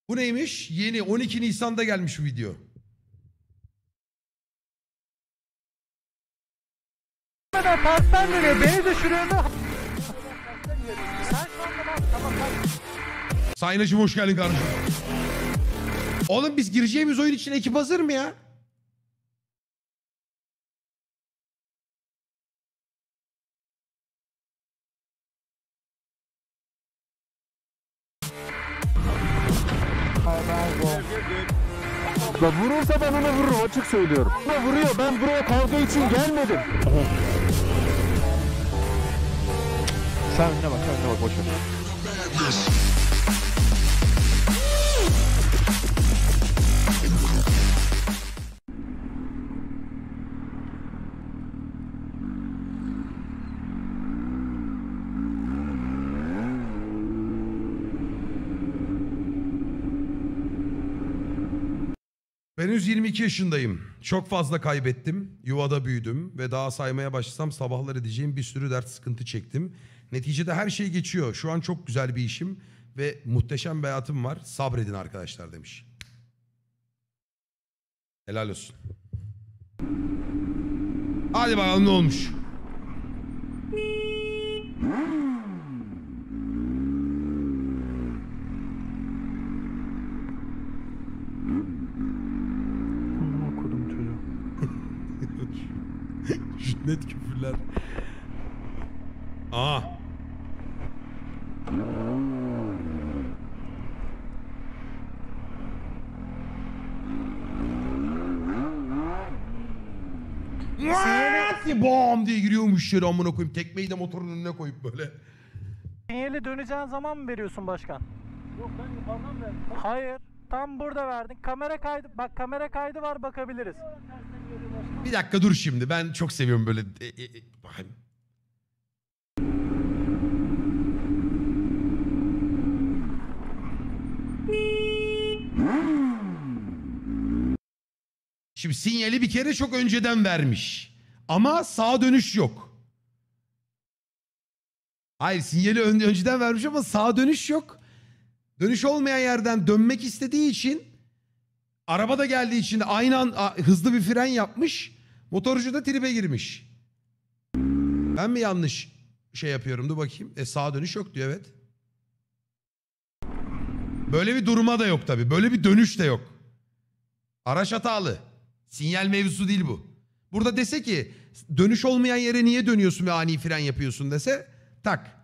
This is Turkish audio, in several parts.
Bu neymiş? Yeni 12 Nisan'da gelmiş bu video. Tersten geliyor, beni düşürüyordu. Sen şu anda tamam. Sayınacığım hoş geldin kardeşim. Oğlum biz gireceğimiz oyun için ekip hazır mı ya? La vurursa ben ona vururum, açık söylüyorum. Ama vuruyor, ben buraya kavga için gelmedim. Sen önüne bak boş ver. Ben henüz 22 yaşındayım. Çok fazla kaybettim. Yuvada büyüdüm ve daha saymaya başlasam sabahlar edeceğim bir sürü dert sıkıntı çektim. Neticede her şey geçiyor. Şu an çok güzel bir işim ve muhteşem bir hayatım var. Sabredin arkadaşlar demiş. Helal olsun. Hadi bakalım ne olmuş. Okudum çocuğu. Net küfürler. Aa. Bom diye giriyormuş yere amına koyayım. Tekmeyi de motorun önüne koyup böyle. Sinyali döneceğin zaman mı veriyorsun başkan? Yok, ben yukarıdan verdim. Hayır, tam burada verdin. Kamera kaydı, bak kamera kaydı var, bakabiliriz. Bir dakika dur şimdi. Ben çok seviyorum böyle. Bakayım. Şimdi sinyali bir kere çok önceden vermiş. Ama sağa dönüş yok. Hayır, sinyali önceden vermiş ama sağa dönüş yok. Dönüş olmayan yerden dönmek istediği için, araba da geldiği için de aynı an hızlı bir fren yapmış. Motorcu da tribe girmiş. Ben mi yanlış şey yapıyorum? Dur bakayım. Sağa dönüş yok diyor, evet. Böyle bir duruma da yok tabii. Böyle bir dönüş de yok. Araç hatalı. Sinyal mevzusu değil bu. Burada dese ki dönüş olmayan yere niye dönüyorsun ve ani fren yapıyorsun dese tak.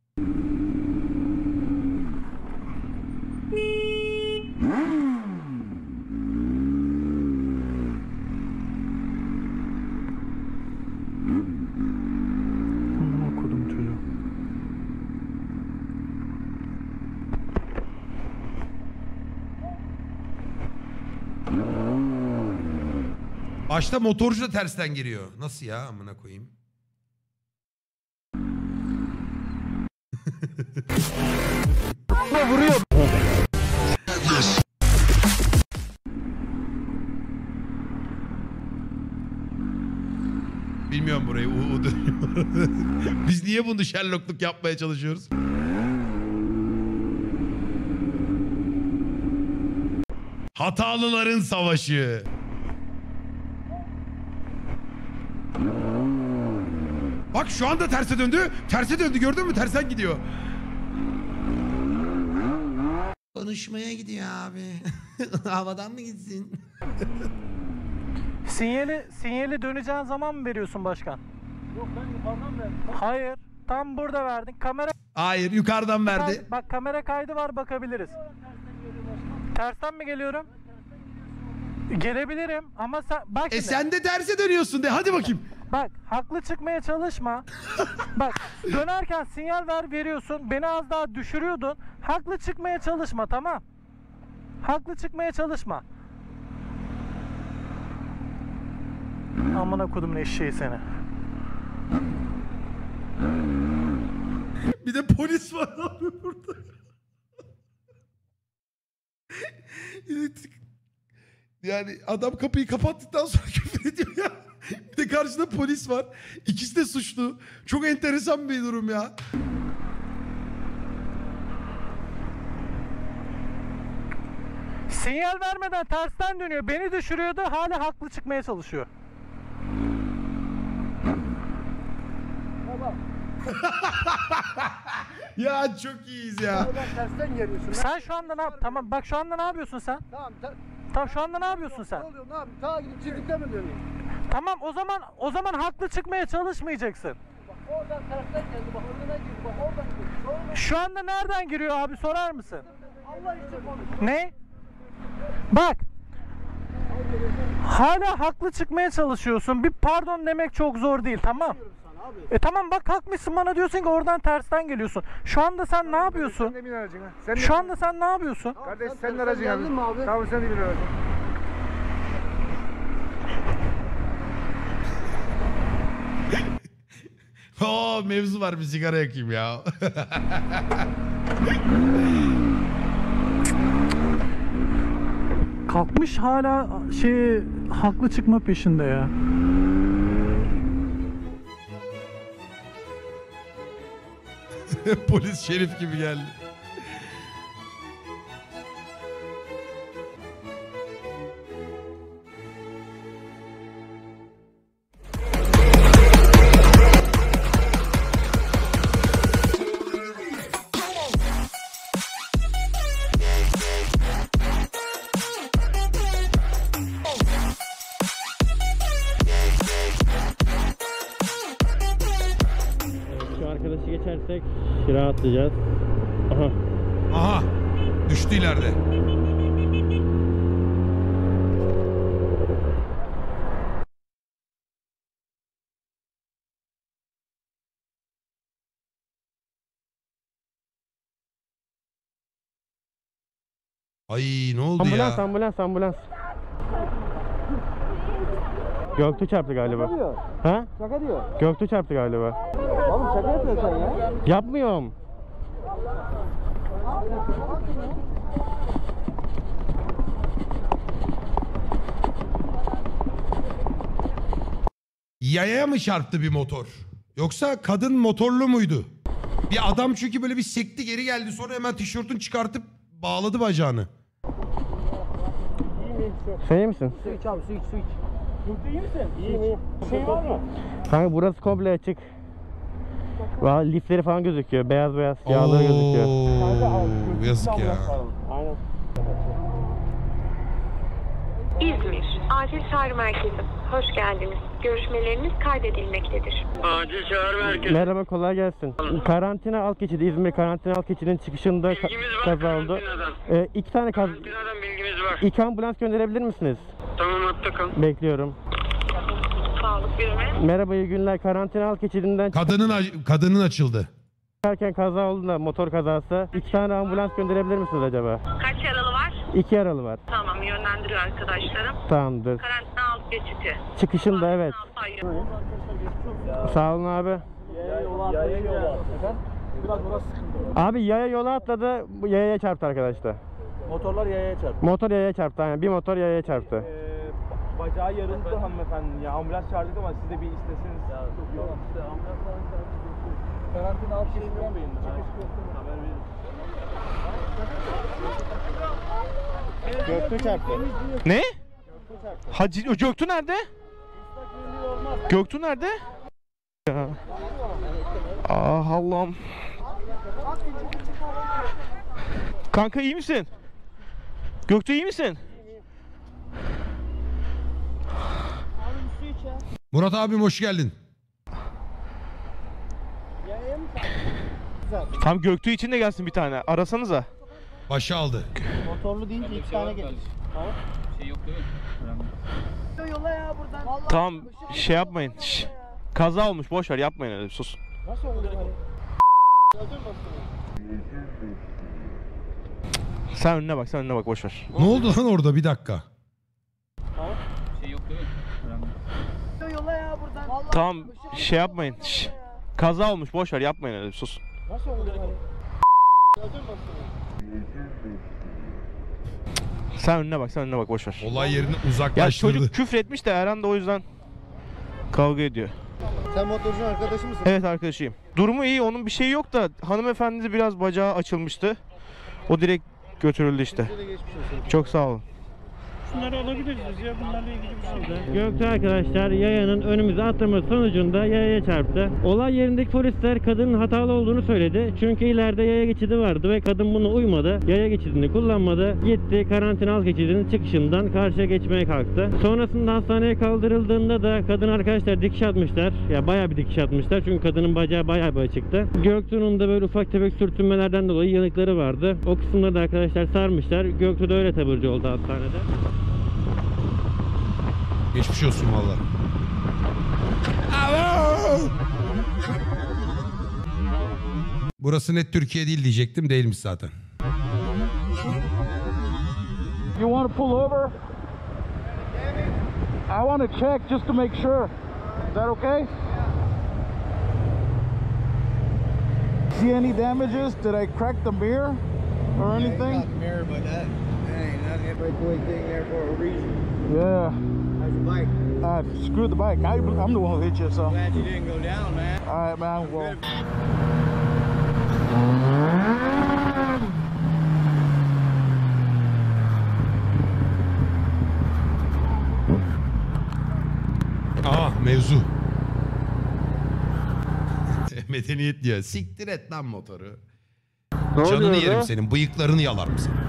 Okudum çocuğu. Başta motorcu da tersten giriyor. Nasıl ya amına koyayım? Vuruyor. Bilmiyorum burayı. Biz niye bunu Sherlockluk yapmaya çalışıyoruz? Hatalıların savaşı. Bak şu anda terse döndü. Terse döndü, gördün mü? Tersen gidiyor. Konuşmaya gidiyor abi. Havadan mı gitsin? Sinyali döneceğin zaman mı veriyorsun başkan? Yok, ben yukarıdan verdim. Hayır, tam burada verdin. Kamera Hayır, yukarıdan verdi. bak kamera kaydı var, bakabiliriz. Tersten mi geliyorum? Gelebilirim ama sen bak şimdi. Sen de terse dönüyorsun de. Hadi bakayım. Bak, haklı çıkmaya çalışma. Bak, dönerken sinyal veriyorsun. Beni az daha düşürüyordun. Haklı çıkmaya çalışma, tamam? Haklı çıkmaya çalışma. Amına kodumun eşeği seni. Bir de polis var abi burada. Yani adam kapıyı kapattıktan sonra küfür ediyor ya. Bir de karşıda polis var. İkisi de suçlu. Çok enteresan bir durum ya. Sinyal vermeden tersten dönüyor. Beni düşürüyordu. Hala haklı çıkmaya çalışıyor. Ya çok iyiyiz ya. Tersten geliyorsun. Sen şu anda ne yap? Tamam bak şu anda ne yapıyorsun sen? Tamam. Tamam şu anda ne yapıyorsun sen? Ne oluyor? Ne yapayım? Ta gidip çiftlikte mi dönüyorum? Tamam o zaman haklı çıkmaya çalışmayacaksın. Bak oradan tersten geldi. Bak önüne girdi. Bak oradan girdi. Sonra Şu anda nereden giriyor abi sorar mısın? Allah için konuş. Ne? Bak. Hala haklı çıkmaya çalışıyorsun. Bir pardon demek çok zor değil, tamam? Tamam bak haklısın, bana diyorsun ki oradan tersten geliyorsun. Şu anda sen ne yapıyorsun? Sen de bin aracına. Sen de Şu anda sen ne yapıyorsun? Kardeş senin aracın geldin abi. mi abi? Tamam sen de bin aracına. Oo, mevzu var, bir sigara yakayım ya. Kalkmış hala haklı çıkma peşinde ya. Polis şerif gibi geldi. Şu arkadaşı geçersek şira atlayacağız. Aha. Aha. Düştü ileride. Ay ne oldu Ambulans, ya? ambulans. Göktuğ çarptı galiba. Şaka diyor. Ha? Şaka diyor. Göktuğ çarptı galiba. Oğlum şaka yapıyorsun sen ya. Yapmıyorum. Yayaya mı çarptı bir motor? Yoksa kadın motorlu muydu? Bir adam çünkü böyle bir sekti geri geldi, sonra hemen tişörtünü çıkartıp bağladı bacağını. Sen iyi misin? Su iç abi su iç. İyi misin? İyiyim. Şey var mı? Kanka burası komple açık. Valla lifleri falan gözüküyor. Beyaz yağları gözüküyor. Oo, yazık ya. Aynen. İzmir Acil Çağrı Merkezi. Hoş geldiniz. Görüşmeleriniz kaydedilmektedir. Acil çağrı merkezi. Merhaba, kolay gelsin. Karantina alt geçidi, İzmir karantina alt geçidinin çıkışında Bilgimiz var kaza oldu. karantinadan. 2 tane Karantinadan bilgimiz var. 2 ambulans gönderebilir misiniz? Tamam hatta kal. Bekliyorum. Sağlık birimi. Merhaba, iyi günler. Karantina alt geçidinden Kadının açıldı. çıkarken kaza oldu da, motor kazası. 2 tane ambulans gönderebilir misiniz acaba? Kaç yaralı var? 2 yaralı var. Tamam, yönlendiriyor arkadaşlarım. Tamamdır. Karantina alt geçiti. Çıkışında evet. Sağ olun abi. Biraz burası sıkıntı. Abi yaya yola atladı, bu yayaya çarptı arkadaşlar. Motorlar yayaya çarptı. Motor yayaya çarptı, yani bir motor yayaya çarptı. Bacağı yarıldı hanımefendi. Ya ambulans çağırdık ama siz de bir isteseniz. Yok işte ambulans falan çağırdık. Karantina alt geçinden haber verin. Göktuğ çarptı. Ne? Hacı Göktuğ nerede? Göktuğ nerede? Ya. Ah Allah'ım. Kanka iyi misin? Göktuğ iyi misin? Murat abim hoş geldin. Tam Göktuğ için de gelsin bir tane. Arasanıza. Başı aldı. Motorlu deyince 2 tane gelir. Tamam şey yapmayın. Şş. Kaza olmuş, boş ver, yapmayın öyle, sus. Nasıl oldu yani? Sen önüne bak, sen önüne bak, boş ver. Ne oldu lan orada, bir dakika. Tamam şey yapmayın. Şş. Kaza olmuş, boş ver, yapmayın öyle, sus. Nasıl oldu yani? Sen önüne bak, sen önüne bak, boş ver. Olay yerini Ya uzaklaştırdı. çocuk küfür etmiş de Eren de o yüzden kavga ediyor. Sen motorcunun arkadaşı mısın? Evet, arkadaşıyım. Durumu iyi, onun bir şeyi yok da hanımefendi biraz bacağı açılmıştı. O direkt götürüldü işte. Çok sağ olun. Şunları alabiliriz ya, bunlarla ilgili bir şey de. Göktuğ arkadaşlar yayanın önümüze atlaması sonucunda yayaya çarptı. Olay yerindeki polisler kadının hatalı olduğunu söyledi. Çünkü ileride yaya geçidi vardı ve kadın buna uymadı. Yaya geçidini kullanmadı. Gitti karantina alt geçidinin çıkışından karşıya geçmeye kalktı. Sonrasında hastaneye kaldırıldığında da kadın arkadaşlar dikiş atmışlar. Ya bayağı bir dikiş atmışlar çünkü kadının bacağı bayağı bir açıktı. Göktuğ'un da böyle ufak tefek sürtünmelerden dolayı yanıkları vardı. O kısımları da arkadaşlar sarmışlar. Göktuğ da öyle taburcu oldu hastanede. Geçmiş olsun valla. Burası net Türkiye değil diyecektim, değilmiş zaten. You want to pull over? I want to check just to make sure. Is that okay? See any damages? Did I crack the mirror or anything? The mirror, but that ain't nothing. Everybody thing there for a reason. Yeah. How's your bike? Screw the bike. I'm the one who hit you, so. Glad you didn't go down, man. All right, man. Well. Mevzu. Medeniyet diyor. Siktir et lan motoru. Canını yerim senin. Bıyıklarını yalarım senin.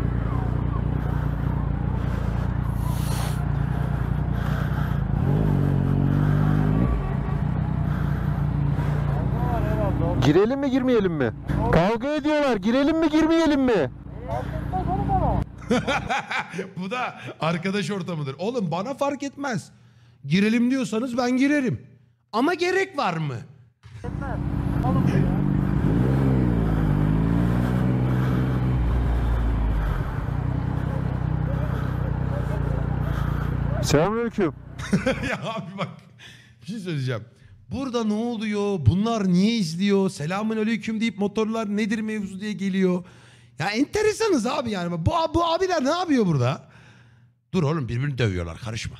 Girelim mi girmeyelim mi? Kavga ediyorlar. Girelim mi girmeyelim mi? Bu da arkadaş ortamıdır. Oğlum bana fark etmez. Girelim diyorsanız ben girerim. Ama gerek var mı? Selamünaleyküm. Ya abi bak bir şey söyleyeceğim. Burada ne oluyor? Bunlar niye izliyor? Selamünaleyküm deyip motorlar nedir mevzu diye geliyor. Ya enteresanız abi yani. Bu abiler ne yapıyor burada? Dur oğlum birbirini dövüyorlar, karışma.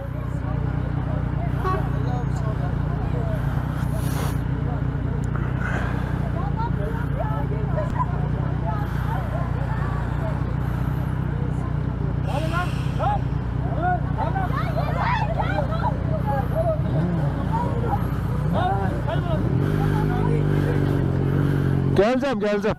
Geleceğim.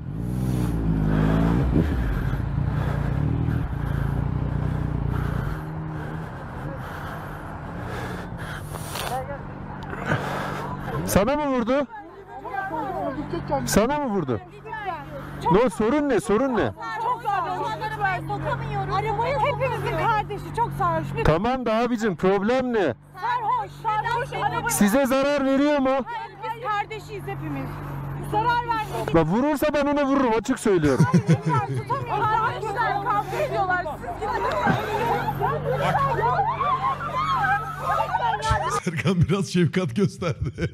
Sana mı vurdu? Sana mı vurdu? Ne sorun ne? Sorun ne? Çok sarhoş. Sokamıyoruz. Arabayı hepimizin kardeşi. Çok sarhoş. Tamam da abicim problem ne? Sarhoş. Size zarar veriyor mu? Hayır, biz kardeşiyiz hepimiz. Zarar vermedik. Bak vurursa ben ona vururum, açık söylüyorum. Tutamıyoruz. Arkadaşlar kavga ediyorlar. Serkan biraz şefkat gösterdi.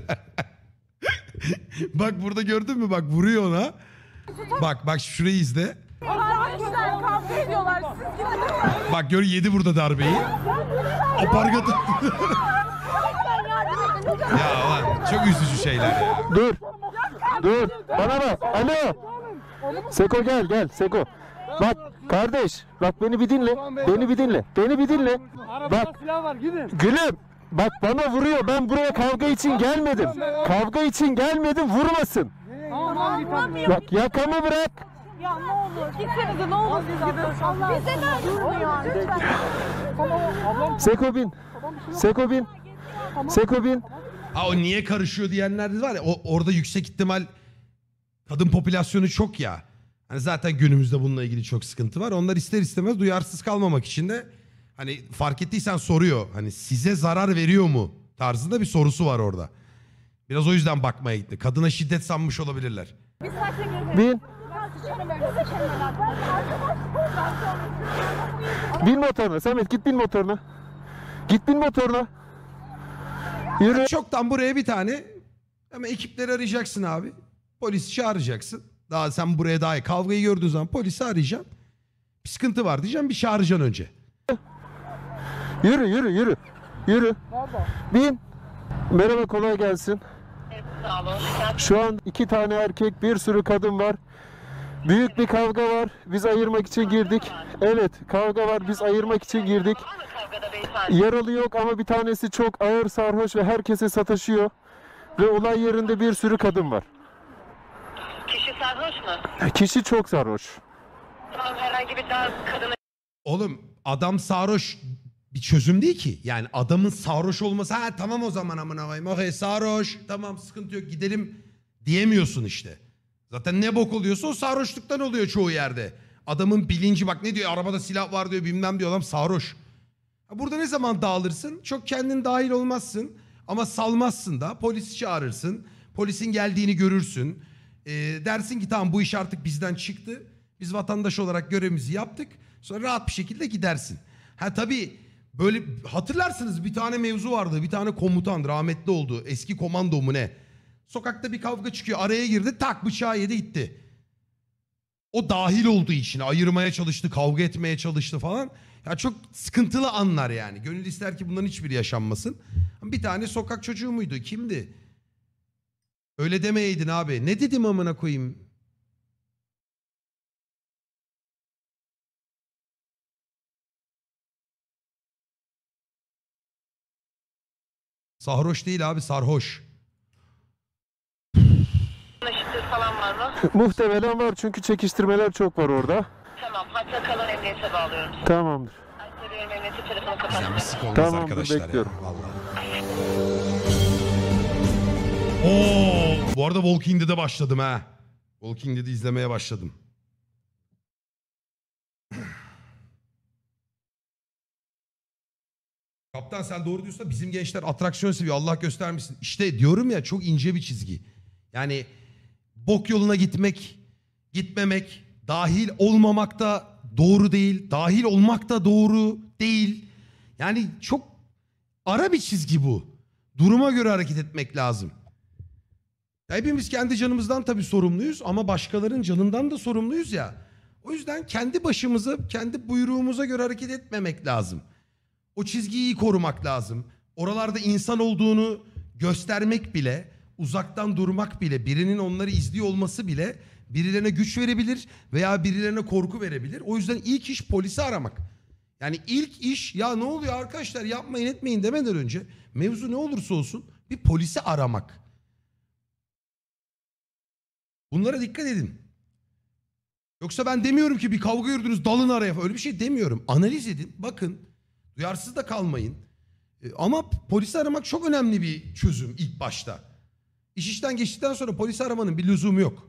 Bak burada gördün mü? Bak vuruyor ona. Bak şurayı izle. Arkadaşlar kavga ediyorlar. Bak gör yedi burada darbeyi. Apargatı. Ya lan çok üzücü şeyler ya. Dur. Bana bak. Alo. Seko gel Seko. Bak kardeş, bak beni bir dinle. Beni bir dinle. Bak. Gülüm. Bak bana vuruyor. Ben buraya kavga için gelmedim. Vurmasın. Bak yakamı bırak. Ya ne olur. Gitsenize ne olur. Bize ne vurmuyor lütfen. Seko bin. Ha o niye karışıyor diyenler de var ya. Orada yüksek ihtimal kadın popülasyonu çok ya. Hani zaten günümüzde bununla ilgili çok sıkıntı var. Onlar ister istemez duyarsız kalmamak için de hani fark ettiysen soruyor. Hani size zarar veriyor mu tarzında bir sorusu var orada. Biraz o yüzden bakmaya gitti. Kadına şiddet sanmış olabilirler. Bin. Bin motoruna Samet, git bin motoruna. Yürü. Çoktan buraya bir tane hemen ekipleri arayacaksın abi. Polisi çağıracaksın. Daha sen buraya daha iyi. Kavgayı gördüğün zaman polisi arayacaksın. Bir sıkıntı var diyeceğim, bir çağıracaksın önce. Yürü. Bin. Merhaba, kolay gelsin. Şu an 2 tane erkek, bir sürü kadın var. Büyük bir kavga var. Biz ayırmak için girdik. Evet, kavga var. Biz ayırmak için girdik. Yaralı yok ama bir tanesi çok ağır sarhoş ve herkese sataşıyor. Ve olay yerinde bir sürü kadın var. Kişi sarhoş mu? Kişi çok sarhoş. Tamam, herhangi bir daha kadına... Oğlum adam sarhoş bir çözüm değil ki. Yani adamın sarhoş olması ha tamam o zaman amına koyayım. Okey sarhoş tamam sıkıntı yok gidelim diyemiyorsun işte. Zaten ne bok oluyorsa o sarhoşluktan oluyor çoğu yerde. Adamın bilinci bak ne diyor arabada silah var diyor bilmem diyor adam sarhoş. Burada ne zaman dağılırsın? Çok kendin dahil olmazsın ama salmazsın da polisi çağırırsın. Polisin geldiğini görürsün. Dersin ki tamam bu iş artık bizden çıktı. Biz vatandaş olarak görevimizi yaptık. Sonra rahat bir şekilde gidersin. Ha tabii böyle hatırlarsınız bir tane mevzu vardı. Bir tane komutan rahmetli oldu. Eski komando mu ne? Sokakta bir kavga çıkıyor. Araya girdi tak bıçağı yedi gitti. O dahil olduğu için ayırmaya çalıştı, kavga etmeye çalıştı falan. Ya çok sıkıntılı anlar yani. Gönül ister ki bunların hiçbiri yaşanmasın. Bir tane sokak çocuğu muydu? Kimdi? Öyle demeyeydin abi. Ne dedim amına koyayım? Sarhoş değil abi sarhoş. Şiddet falan var mı? Muhtemelen var çünkü çekiştirmeler çok var orada. Tamam, hatta kalan emniyete bağlıyorum. Tamamdır. Benim emniyete telefonu kapattım. Sık olmaz Tamamdır, arkadaşlar bekliyorum. ya. Vallahi. Oo, bu arada Walking Dead'e başladım ha. Walking Dead'i izlemeye başladım. Kaptan sen doğru diyorsan bizim gençler atraksiyon seviyor. Allah göstermişsin. İşte diyorum ya çok ince bir çizgi. Yani bok yoluna gitmek, gitmemek, dahil olmamak da doğru değil. Dahil olmak da doğru değil. Yani çok ara bir çizgi bu. Duruma göre hareket etmek lazım. Hepimiz kendi canımızdan tabii sorumluyuz ama başkalarının canından da sorumluyuz ya. O yüzden kendi başımıza, kendi buyruğumuza göre hareket etmemek lazım. O çizgiyi iyi korumak lazım. Oralarda insan olduğunu göstermek bile, uzaktan durmak bile, birinin onları izliyor olması bile birilerine güç verebilir veya birilerine korku verebilir. O yüzden ilk iş polisi aramak. Yani ilk iş ya ne oluyor arkadaşlar yapmayın etmeyin demeden önce mevzu ne olursa olsun bir polisi aramak. Bunlara dikkat edin. Yoksa ben demiyorum ki bir kavga gördünüz dalın araya falan. Öyle bir şey demiyorum. Analiz edin. Bakın. Duyarsız da kalmayın. Ama polisi aramak çok önemli bir çözüm ilk başta. İş işten geçtikten sonra polisi aramanın bir lüzumu yok.